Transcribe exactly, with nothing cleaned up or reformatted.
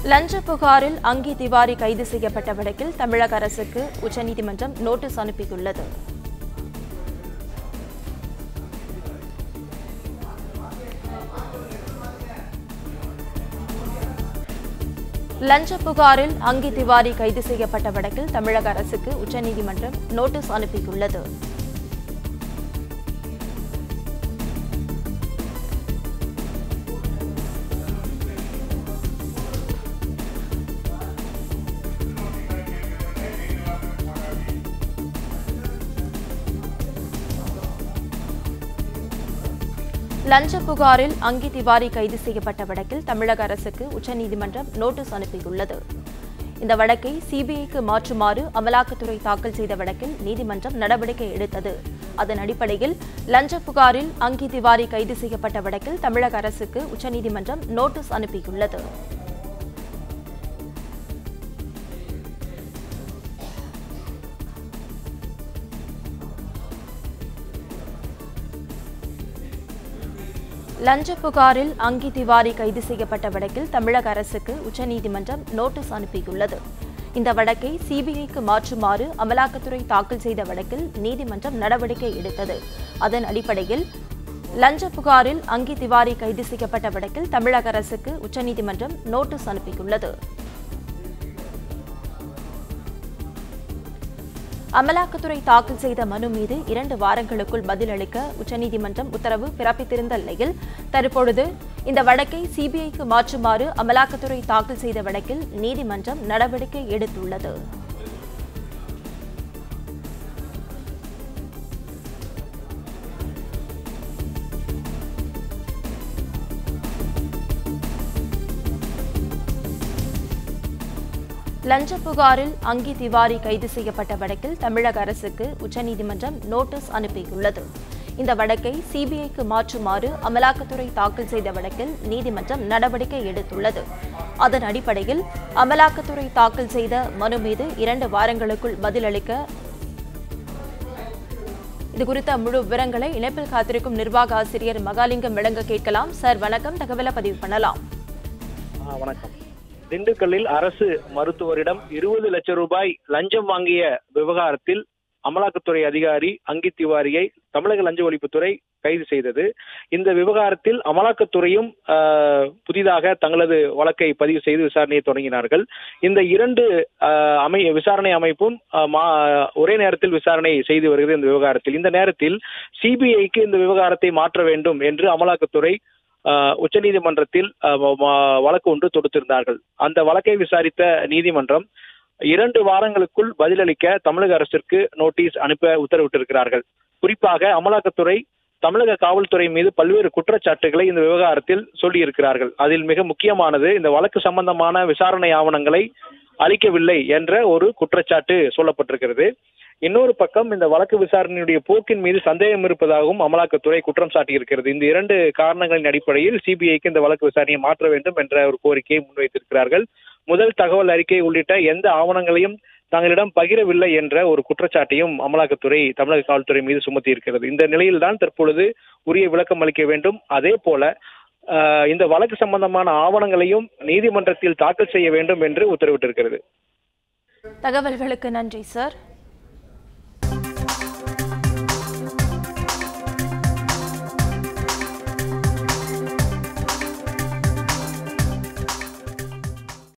லஞ்ச புகாரில் அங்கி திவாரி கைது செய்யப்பட்ட வழக்கில் தமிழக அரசுக்கு உச்சநீதிமன்றம் நோட்டீஸ் அனுப்பியுள்ளது. லஞ்ச புகாரில் அங்கி திவாரி கைது செய்யப்பட்ட வழக்கில் தமிழக அரசுக்கு உச்சநீதிமன்றம் நோட்டீஸ் அனுப்பியுள்ளது. லஞ்ச புகாரில் அங்கி திவாரி கைது செய்யப்பட்ட வழக்கில் தமிழக அரசுக்கு உச்சநீதிமன்றம் நோட்டீஸ் அனுப்பியுள்ளது. இந்த வழக்கை சிபிஐக்கு மாற்றுமாறு அமலாக்கத்துறை தாக்கல் செய்த வழக்கில் நீதிமன்றம் நடவடிக்கை எடுத்தது. அதன் அடிப்படையில் லஞ்ச புகாரில் அங்கி திவாரி கைது செய்யப்பட்ட வழக்கில் தமிழக அரசுக்கு உச்சநீதிமன்றம் நோட்டீஸ் அனுப்பியுள்ளது. லஞ்ச புகாரில் அங்கி திவாரி கைது செய்யப்பட்ட வழக்கில் தமிழக அரசுக்கு உச்சநீதிமன்றம் நோட்டீஸ் அனுப்பியுள்ளது. இந்த வழக்கை சிபிஐக்கு மாற்றுமாறு அமலாக்கத்துறை தாக்கல் செய்த வழக்கில் நீதிமன்றம் நடவடிக்கை எடுத்தது. அதன் அடிப்படையில் லஞ்ச புகாரில் அங்கி திவாரி கைது செய்யப்பட்ட வழக்கில் தமிழக அரசுக்கு உச்சநீதிமன்றம் நோட்டீஸ் அனுப்பியுள்ளது. அமலாக்கத்துறை தாக்கல் செய்த மனு மீது இரண்டு வாரங்களுக்குள் பதிலளிக்க உச்சநீதிமன்றம் உத்தரவு பிறப்பித்திருந்த நிலையில் தற்பொழுது இந்த வழக்கை சிபிஐக்கு மாற்றுமாறு அமலாக்கத்துறை தாக்கல் செய்த வழக்கில் நீதிமன்றம் நடவடிக்கை எடுத்துள்ளது. லஞ்ச புகாரில் அங்கி திவாரி கைது செய்யப்பட்ட வழக்கில் தமிழக அரசுக்கு உச்சநீதிமன்றம் நோட்டீஸ் அனுப்பியுள்ளது. இந்த வழக்கை சிபிஐக்கு மாற்றுமாறு அமலாக்கத்துறை தாக்கல் செய்த வழக்கில் நீதிமன்றம் நடவடிக்கை எடுத்துள்ளது. அதன் அடிப்படையில் அமலாக்கத்துறை தாக்கல் செய்த மனு மீது இரண்டு வாரங்களுக்குள் பதிலளிக்க இதுகுறித்த முழு விவரங்களை இணைப்பில் காத்திருக்கும் நிர்வாக ஆசிரியர் மகாலிங்கம் விளங்க கேட்கலாம். சார் வணக்கம், தகவலை பதிவு பண்ணலாம். வணக்கம். திண்டுக்கல்லில் அரசு மருத்துவரிடம் இருபது லட்சம் ரூபாய் லஞ்சம் வாங்கிய விவகாரத்தில் அமலாக்கத்துறை அதிகாரி அங்கி திவாரியை தமிழக லஞ்ச ஒழிப்புத்துறை கைது செய்தது. இந்த விவகாரத்தில் அமலாக்கத்துறையும் புதிதாக தங்களது வழக்கை பதிவு செய்து விசாரணையை தொடங்கினார்கள். இந்த இரண்டு அமை விசாரணை அமைப்பும் ஒரே நேரத்தில் விசாரணை செய்து வருகிறது. இந்த விவகாரத்தில் இந்த நேரத்தில் சிபிஐக்கு இந்த விவகாரத்தை மாற்ற வேண்டும் என்று அமலாக்கத்துறை உச்சநீதிமன்றத்தில் வழக்கு ஒன்று தொடுத்திருந்தார்கள். அந்த வழக்கை விசாரித்த நீதிமன்றம் இரண்டு வாரங்களுக்குள் பதிலளிக்க தமிழக அரசிற்கு நோட்டீஸ் அனுப்ப உத்தரவிட்டிருக்கிறார்கள். குறிப்பாக அமலாக்கத்துறை தமிழக காவல்துறை மீது பல்வேறு குற்றச்சாட்டுகளை இந்த விவகாரத்தில் சொல்லியிருக்கிறார்கள். அதில் மிக முக்கியமானது இந்த வழக்கு சம்பந்தமான விசாரணை ஆவணங்களை அளிக்கவில்லை என்ற ஒரு குற்றச்சாட்டு சொல்லப்பட்டிருக்கிறது. இன்னொரு பக்கம் இந்த வழக்கு விசாரணையுடைய போக்கின் மீது சந்தேகம் இருப்பதாகவும் அமலாக்கத்துறை குற்றம் சாட்டியிருக்கிறது. இந்த இரண்டு காரணங்களின் அடிப்படையில் சிபிஐக்கு இந்த வழக்கு விசாரணையை மாற்ற வேண்டும் என்ற ஒரு கோரிக்கையை முன்வைத்திருக்கிறார்கள். முதல் தகவல் அறிக்கை உள்ளிட்ட எந்த ஆவணங்களையும் தங்களிடம் பகிரவில்லை என்ற ஒரு குற்றச்சாட்டையும் அமலாக்கத்துறை தமிழக காவல்துறை மீது சுமத்தி இருக்கிறது. இந்த நிலையில்தான் தற்பொழுது உரிய விளக்கம் அளிக்க வேண்டும். அதே போல இந்த வழக்கு சம்பந்தமான ஆவணங்களையும் நீதிமன்றத்தில் தாக்கல் செய்ய வேண்டும் என்று உத்தரவிட்டிருக்கிறது. தகவல்களுக்கு நன்றி சார்.